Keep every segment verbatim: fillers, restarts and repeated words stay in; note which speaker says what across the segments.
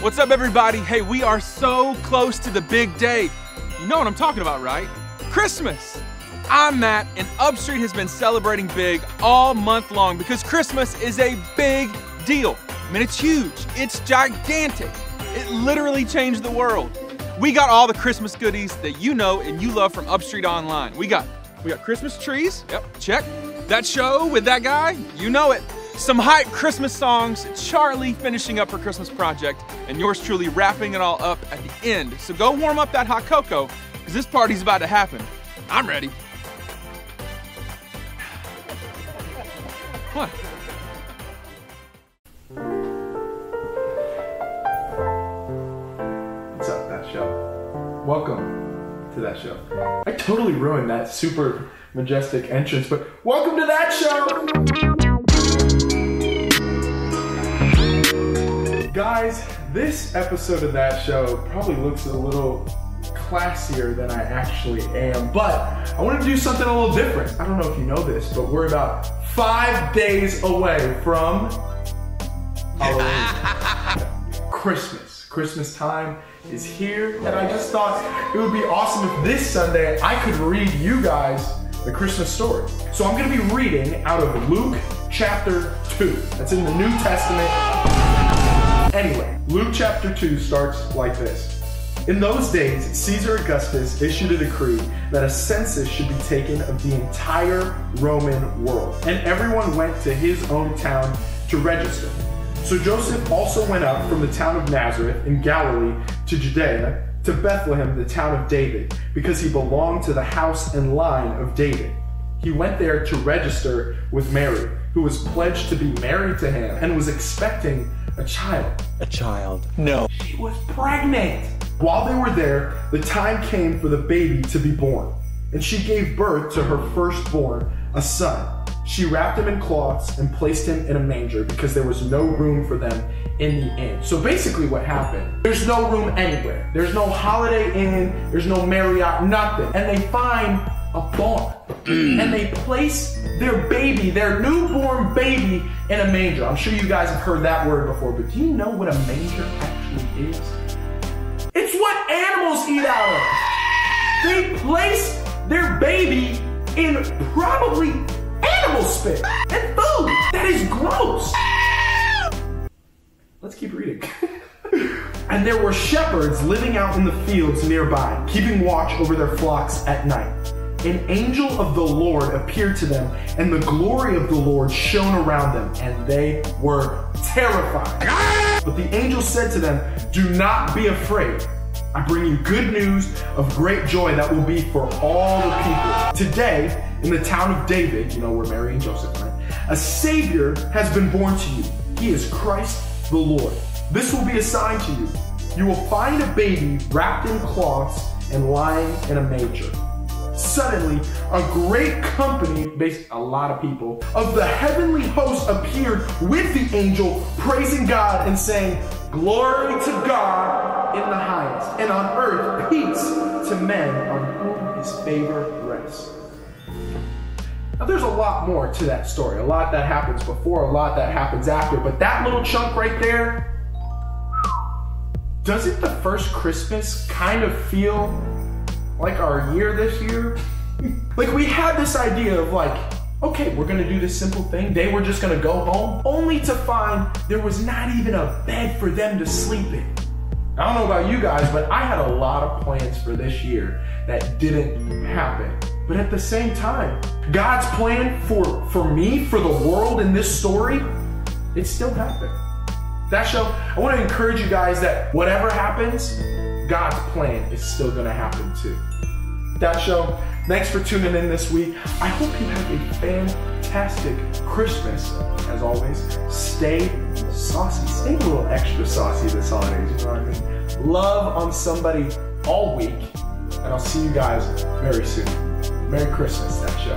Speaker 1: What's up, everybody? Hey, we are so close to the big day. You know what I'm talking about, right? Christmas. I'm Matt, and UpStreet has been celebrating big all month long because Christmas is a big deal. I mean, it's huge. It's gigantic. It literally changed the world. We got all the Christmas goodies that you know and you love from UpStreet Online. We got, we got Christmas trees. Yep, check. That show with that guy, you know it. Some hype Christmas songs, Charlie finishing up her Christmas project, and yours truly wrapping it all up at the end. So go warm up that hot cocoa, because this party's about to happen. I'm ready. What?
Speaker 2: What's up, That Show? Welcome to That Show. I totally ruined that super majestic entrance, but welcome to That Show! Guys, this episode of That Show probably looks a little classier than I actually am, but I want to do something a little different. I don't know if you know this, but we're about five days away from Halloween. Christmas. Christmas time is here, and I just thought it would be awesome if this Sunday I could read you guys the Christmas story. So I'm going to be reading out of Luke chapter two. That's in the New Testament. Anyway, Luke chapter two starts like this. In those days, Caesar Augustus issued a decree that a census should be taken of the entire Roman world, and everyone went to his own town to register. So Joseph also went up from the town of Nazareth in Galilee to Judea, to Bethlehem, the town of David, because he belonged to the house and line of David. He went there to register with Mary, who was pledged to be married to him and was expecting a child.
Speaker 3: A child? No.
Speaker 2: She was pregnant. While they were there, the time came for the baby to be born, and she gave birth to her firstborn, a son. She wrapped him in cloths and placed him in a manger because there was no room for them in the inn. So basically what happened, there's no room anywhere. There's no Holiday Inn, there's no Marriott, nothing. And they find a barn, and they place their baby, their newborn baby, in a manger. I'm sure you guys have heard that word before, but do you know what a manger actually is? It's what animals eat out of. They place their baby in probably animal spit and food. That is gross. Let's keep reading. And there were shepherds living out in the fields nearby, keeping watch over their flocks at night. An angel of the Lord appeared to them, and the glory of the Lord shone around them, and they were terrified. But the angel said to them, "Do not be afraid. I bring you good news of great joy that will be for all the people. Today, in the town of David," you know where Mary and Joseph went, "a Savior has been born to you. He is Christ the Lord. This will be a sign to you. You will find a baby wrapped in cloths and lying in a manger." Suddenly, a great company, based a lot of people, of the heavenly host appeared with the angel, praising God and saying, "Glory to God in the highest, and on earth peace to men on whom his favor rests." Now there's a lot more to that story, a lot that happens before, a lot that happens after, but that little chunk right there, doesn't the first Christmas kind of feel like our year this year? Like we had this idea of like, okay, we're gonna do this simple thing. They were just gonna go home, only to find there was not even a bed for them to sleep in. I don't know about you guys, but I had a lot of plans for this year that didn't happen. But at the same time, God's plan for, for me, for the world in this story, it still happened. That show, I wanna encourage you guys that whatever happens, God's plan is still gonna happen too. That show, thanks for tuning in this week. I hope you have a fantastic Christmas. As always, stay saucy. Stay a little extra saucy this holidays, you know what I mean? Love on somebody all week, and I'll see you guys very soon. Merry Christmas, That Show.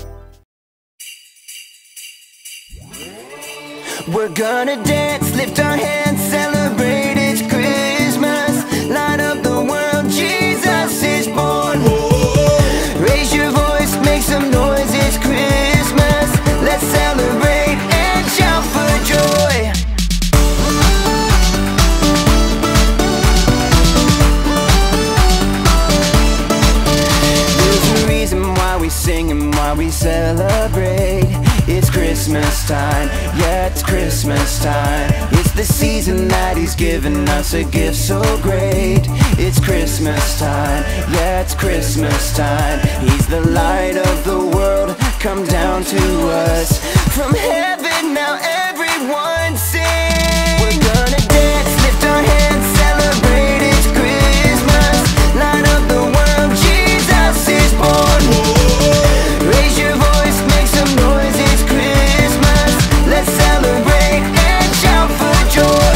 Speaker 4: We're gonna dance, lift our hands, celebrate, it's Christmas. Light up the world, Jesus is born. Raise your voice, make some noise, it's Christmas. Let's celebrate and shout for joy. Christmas time, yeah, it's Christmas time. It's the season that he's given us a gift so great. It's Christmas time, yeah, it's Christmas time. He's the light of the world, come down to us. From heaven now everyone sing. We're gonna dance, lift our hands, celebrate, it's Christmas. Light up the world, Jesus is born. Raise your voice, make some noise, it's Christmas. Let's celebrate and shout for joy.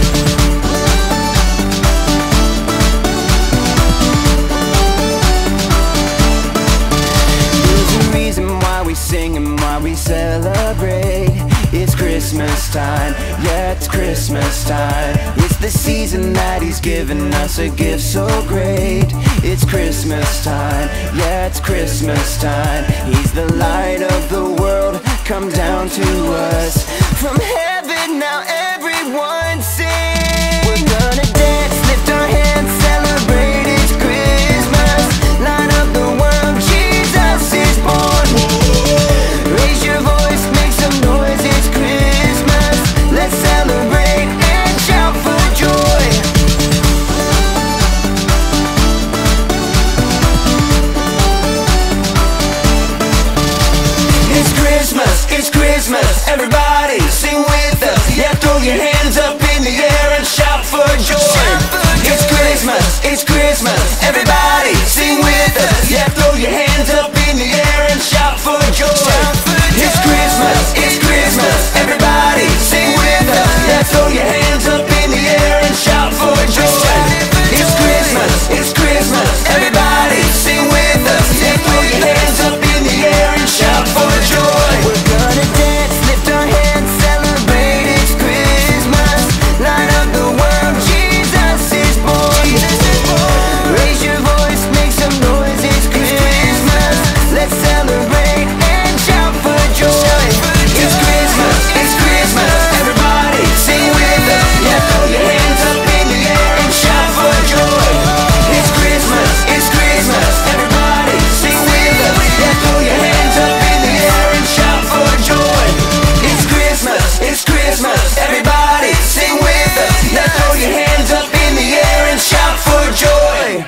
Speaker 4: There's a reason why we sing and why we celebrate. It's Christmas time, yeah, it's Christmas time. It's the season that he's given us a gift so great. It's Christmas time, yeah, it's Christmas time. He's the light of the world, come down to us. From heaven now everyone sing. We're gonna dance, lift our hands, celebrate, it's Christmas. Light up the world, Jesus is born. Raise your voice, make some noise, it's Christmas. Let's celebrate and shout for joy. It's Christmas, it's Christmas, everybody sing with us. Yeah, throw your hands up in the air and shout for joy. It's Christmas, it's Christmas, everybody sing with us. Yeah, throw your hands up in the air and shout for joy. It's Christmas, it's Christmas, everybody sing with us. Yeah, throw your hands up in the air and shout for joy. It's Christmas, it's Christmas, everybody sing with us. Yeah, throw your hands up in the air and shout for joy. We're gonna dance, lift our hands, celebrate, it's Christmas. Light up the world, Jesus is born. Raise your voice, make some noise, it's Christmas. Let's celebrate and shout for joy. It's Christmas, it's Christmas, everybody sing with us. Yeah, throw your hands up in the air and shout for joy. It's Christmas, it's Christmas, everybody sing with us. Yeah, throw your hands up in the air and shout for joy. It's Christmas, it's Christmas, everybody sing with us. Yeah, throw your hands up in the air and shout for joy.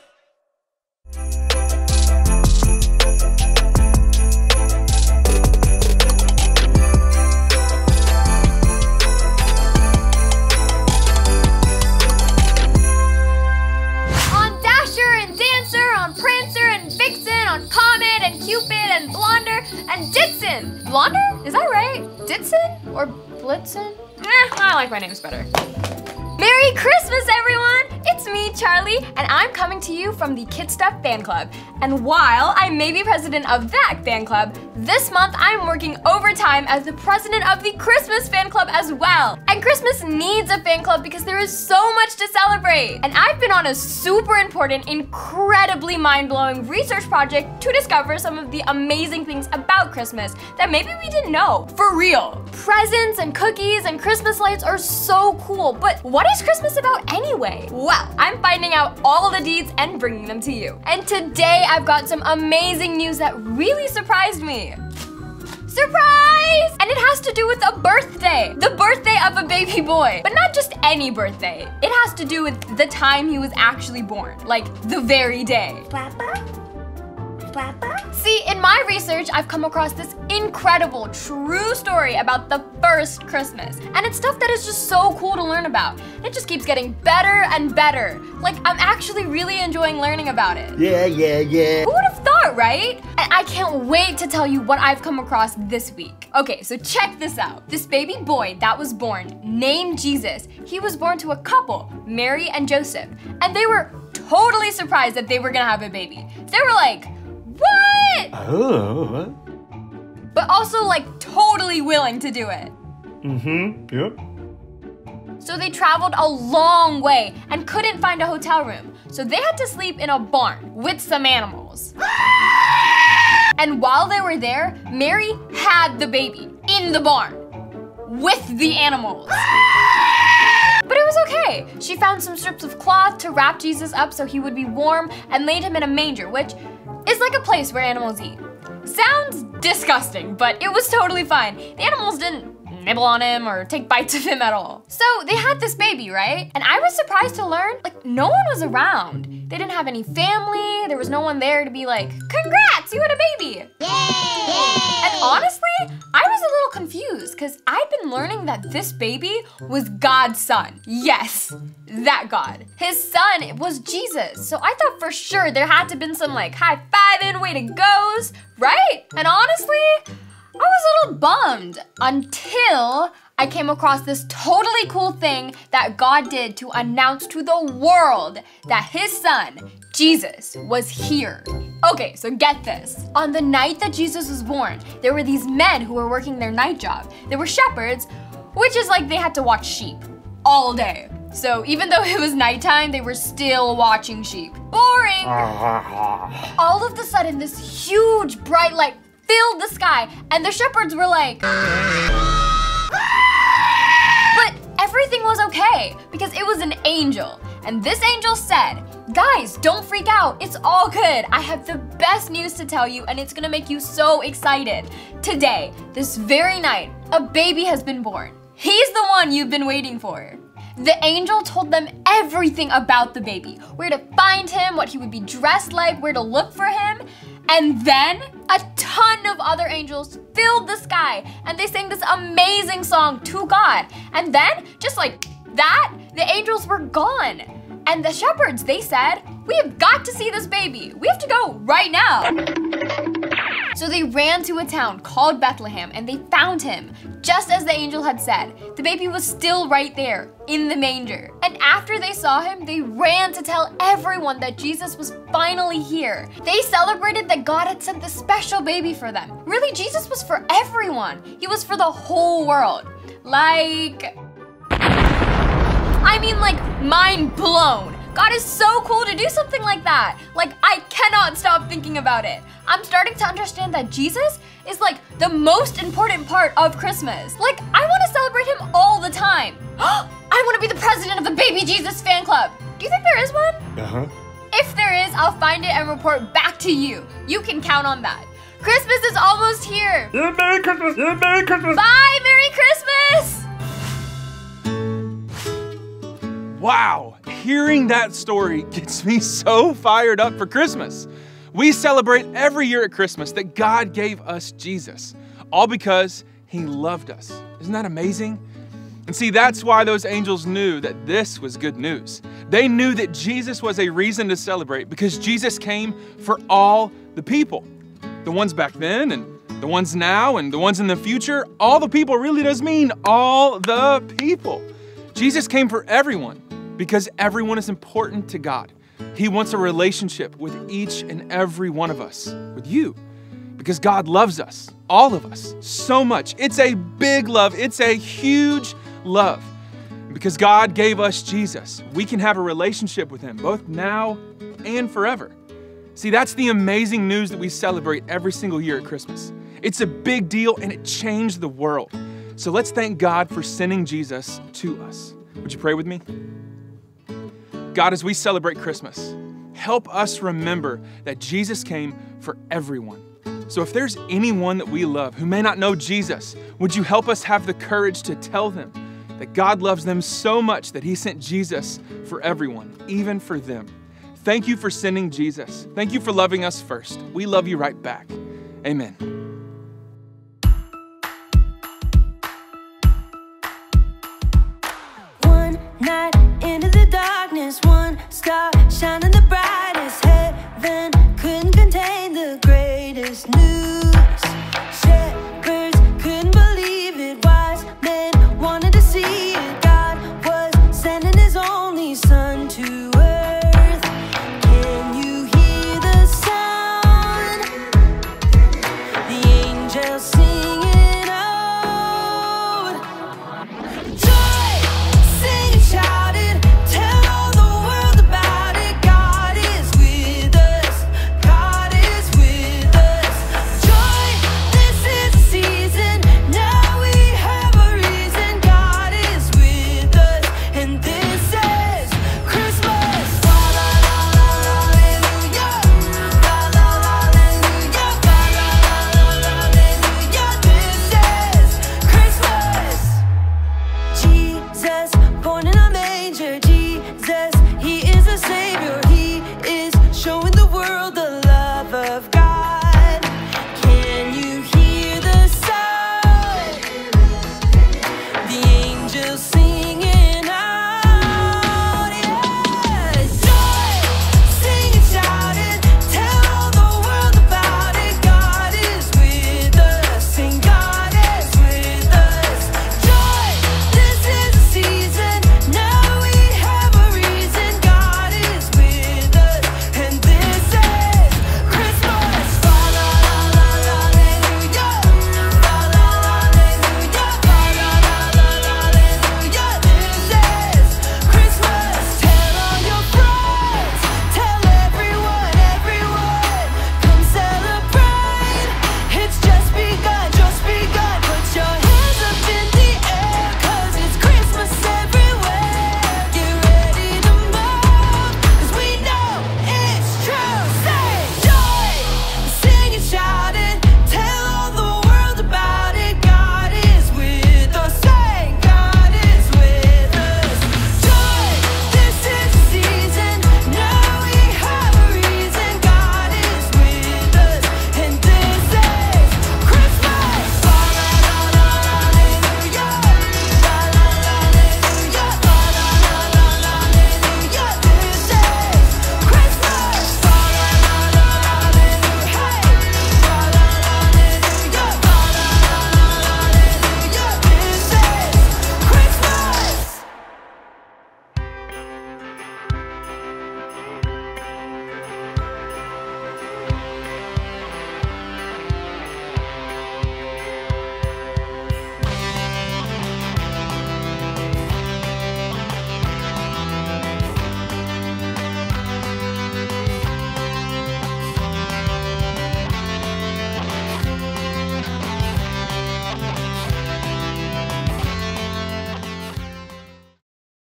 Speaker 3: On Dasher and Dancer, on Prancer and Vixen, on Comet and Cupid and Blonder and Ditson. Blonder? Is that right? Ditson? Or Blitzen? Eh, I like my names better. Merry Christmas, everyone! It's me, Charlie, and I'm coming to you from the Kid Stuff fan club. And while I may be president of that fan club, this month I'm working overtime as the president of the Christmas fan club as well. And Christmas needs a fan club because there is so much to celebrate. And I've been on a super important, incredibly mind-blowing research project to discover some of the amazing things about Christmas that maybe we didn't know. For real. Presents and cookies and Christmas lights are so cool, but what is Christmas about anyway? Well, I'm finding out all the deets and bringing them to you. And today I've got some amazing news that really surprised me. Surprise! And it has to do with a birthday. The birthday of a baby boy. But not just any birthday. It has to do with the time he was actually born. Like, the very day.
Speaker 5: Papa? Papa?
Speaker 3: See, in my research, I've come across this incredible, true story about the first Christmas. And it's stuff that is just so cool to learn about. It just keeps getting better and better. Like, I'm actually really enjoying learning about it.
Speaker 4: Yeah, yeah, yeah.
Speaker 3: Who would have thought, right? And I can't wait to tell you what I've come across this week. Okay, so check this out. This baby boy that was born, named Jesus, he was born to a couple, Mary and Joseph. And they were totally surprised that they were gonna have a baby. They were like, what?
Speaker 4: Oh.
Speaker 3: But also like totally willing to do it.
Speaker 4: Mm-hmm, yep.
Speaker 3: So they traveled a long way and couldn't find a hotel room. So they had to sleep in a barn with some animals. And while they were there, Mary had the baby in the barn with the animals. But it was okay. She found some strips of cloth to wrap Jesus up so he would be warm and laid him in a manger, which is like a place where animals eat. sounds disgusting, but it was totally fine. The animals didn't nibble on him or take bites of him at all. So they had this baby, right? And I was surprised to learn, like, no one was around. They didn't have any family. There was no one there to be like, congrats, you had a baby. Yay! And honestly, I was a little confused because I'd been learning that this baby was God's son. Yes, that God. His son was Jesus. So I thought for sure there had to have been some like high-fiving, way to goes, right? And honestly, I was a little bummed until I came across this totally cool thing that God did to announce to the world that his son, Jesus, was here. Okay, so get this. On the night that Jesus was born, there were these men who were working their night job. They were shepherds, which is like they had to watch sheep all day. So even though it was nighttime, they were still watching sheep. Boring! All of a sudden, this huge bright light filled the sky, and the shepherds were like, but everything was okay because it was an angel. And this angel said, guys, don't freak out. It's all good. I have the best news to tell you, and it's gonna make you so excited. Today, this very night, a baby has been born. He's the one you've been waiting for. The angel told them everything about the baby, where to find him, what he would be dressed like, where to look for him. And then a ton of other angels filled the sky and they sang this amazing song to God. And then, just like that, the angels were gone. And the shepherds, they said, we have got to see this baby. We have to go right now. So they ran to a town called Bethlehem and they found him, just as the angel had said. The baby was still right there in the manger. And after they saw him, they ran to tell everyone that Jesus was finally here. They celebrated that God had sent this special baby for them. Really, Jesus was for everyone. He was for the whole world. Like, I mean like mind blown. God is so cool to do something like that. Like, I cannot stop thinking about it. I'm starting to understand that Jesus is like the most important part of Christmas. Like, I want to celebrate him all the time. I want to be the president of the Baby Jesus fan club. Do you think there is one?
Speaker 6: Uh-huh.
Speaker 3: If there is, I'll find it and report back to you. You can count on that. Christmas is almost here.
Speaker 6: Yeah, Merry Christmas! Yeah, Merry Christmas!
Speaker 3: Bye, Merry Christmas!
Speaker 1: Wow, hearing that story gets me so fired up for Christmas. We celebrate every year at Christmas that God gave us Jesus, all because he loved us. Isn't that amazing? And see, that's why those angels knew that this was good news. They knew that Jesus was a reason to celebrate because Jesus came for all the people. The ones back then and the ones now and the ones in the future. All the people really does mean all the people. Jesus came for everyone because everyone is important to God. He wants a relationship with each and every one of us, with you, because God loves us, all of us, so much. It's a big love. It's a huge love. Because God gave us Jesus, we can have a relationship with him, both now and forever. See, that's the amazing news that we celebrate every single year at Christmas. It's a big deal and it changed the world. So let's thank God for sending Jesus to us. Would you pray with me? God, as we celebrate Christmas, help us remember that Jesus came for everyone. So if there's anyone that we love who may not know Jesus, would you help us have the courage to tell them that God loves them so much that he sent Jesus for everyone, even for them. Thank you for sending Jesus. Thank you for loving us first. We love you right back. Amen.
Speaker 7: One night into the darkness, one star shining the brightest. Heaven couldn't contain the greatest news. Shepherds couldn't believe it. Wise men wanted to see it. God was sending his only son.